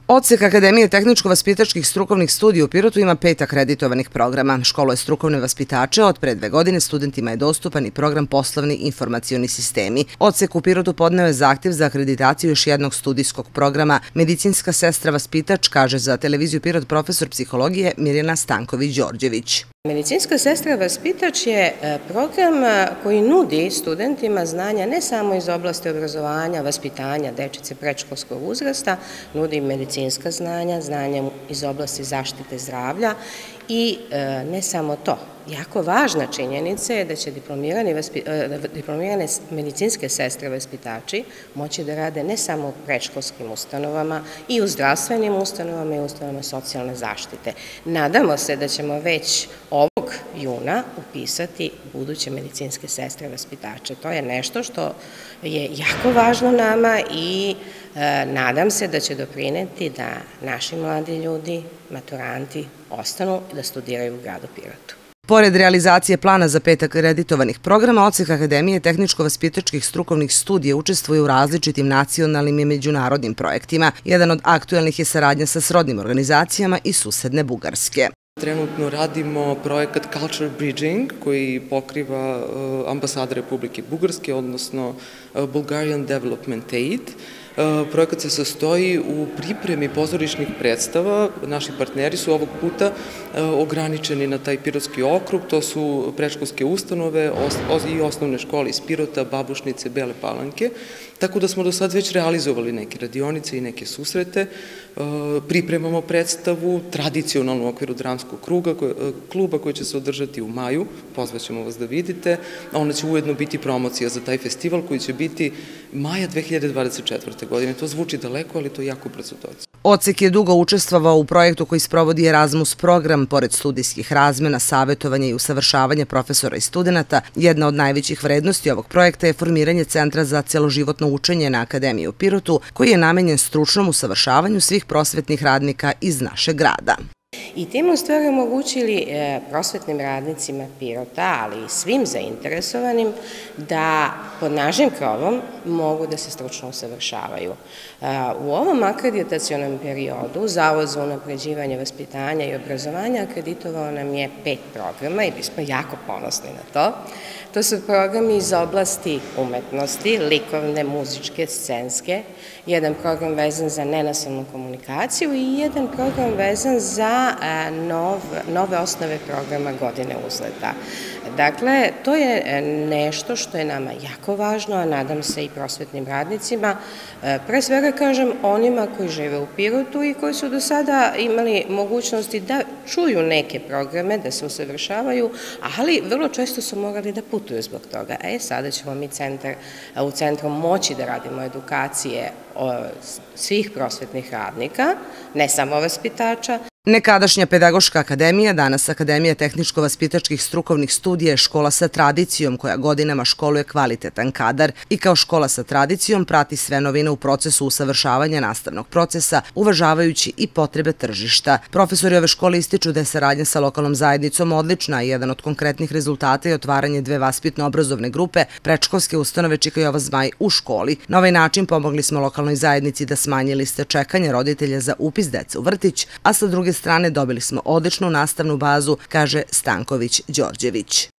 Odsek Akademije tehničko-vaspitačkih strukovnih studija u Pirotu ima 5 akreditovanih programa. Školuje strukovne vaspitače, od pre 2 godine studentima je dostupan i program Poslovni informacioni sistemi. Odsek u Pirotu podneo je zahtjev za akreditaciju još jednog studijskog programa. Medicinska sestra vaspitač, kaže za televiziju Pirot profesor psihologije Mirjana Stanković-Đorđević. Medicinska sestra vaspitač je program koji nudi studentima znanja ne samo iz oblasti obrazovanja, vaspitanja dečice predškolskog uzrasta, nudi medicinska znanja, znanja iz oblasti zaštite zdravlja i ne samo to. Jako važna činjenica je da će diplomirane medicinske sestre vaspitači moći da rade ne samo u predškolskim ustanovama i u zdravstvenim ustanovama i ustanovama socijalne zaštite. Nadamo se da ćemo već ovog juna upisati buduće medicinske sestre vaspitače. To je nešto što je jako važno nama i nadam se da će doprineti da naši mladi ljudi, maturanti, ostanu da studiraju u gradu Pirotu. Pored realizacije plana za 5 akreditovanih programa, Odsek Akademije tehničko-vaspitačkih strukovnih studija učestvuje u različitim nacionalnim i međunarodnim projektima. Jedan od aktuelnih je saradnja sa srodnim organizacijama iz susedne Bugarske. Trenutno radimo projekat Culture Bridging koji pokriva ambasada Republike Bugarske, odnosno Bulgarian Development Aid. Projekat se sastoji u pripremi pozorišnih predstava. Naši partneri su ovog puta ograničeni na taj Pirotski okrug, to su predškolske ustanove i osnovne škole iz Pirota, Babušnice, Bele Palanke, tako da smo do sad već realizovali neke radionice i neke susrete. Pripremamo predstavu tradicionalno u okviru dramskog kluba koji će se održati u maju, pozvaćemo vas da vidite. Ona će ujedno biti promocija za taj festival koji će biti maja 2024. godine. To zvuči daleko, ali to jako brzo dođe. Odsek je dugo učestvovao u projektu koji sprovodi Erasmus program. Pored studijskih razmena, savjetovanja i usavršavanja profesora i studenta, jedna od najvećih vrednosti ovog projekta je formiranje Centra za celoživotno učenje na Akademiji u Pirotu, koji je namenjen stručnom usavršavanju svih prosvetnih radnika iz našeg grada. I time u stvari omogućili prosvetnim radnicima Pirota, ali i svim zainteresovanim, da pod našim krovom mogu da se stručno usavršavaju. U ovom akreditacionom periodu Zavod za unapređivanje vaspitanja i obrazovanja akreditovao nam je 5 programa i mi smo jako ponosni na to. To su programi iz oblasti umetnosti, likovne, muzičke, scenske, jedan program vezan za nenasilnu komunikaciju i jedan program vezan za nove osnove programa Godine uzleta. Dakle, to je nešto što je nama jako važno, a nadam se i prosvetnim radnicima. Pre svega kažem onima koji žive u Pirotu i koji su do sada imali mogućnosti da čuju neke programe, da se usavršavaju, ali vrlo često su morali da putuju zbog toga. Sada ćemo mi u centru moći da radimo edukacije svih prosvetnih radnika, ne samo vaspitača. Nekadašnja Pedagoška akademija, danas Akademija tehničko-vaspitačkih strukovnih studija je škola sa tradicijom koja godinama školuje kvalitetan kadar i kao škola sa tradicijom prati sve novine u procesu usavršavanja nastavnog procesa, uvažavajući i potrebe tržišta. Profesori ove škole ističu da je saradnja sa lokalnom zajednicom odlična, a jedan od konkretnih rezultata je otvaranje 2 vaspitno-obrazovne grupe predškolske ustanove Čika Jova Zmaj u školi. Na ovaj način pomogli smo lokalnoj zajednici da smanji liste čekanja roditelja za upis dece u vrtić, a sa druge strane dobili smo odličnu nastavnu bazu, kaže Stanković-Đorđević.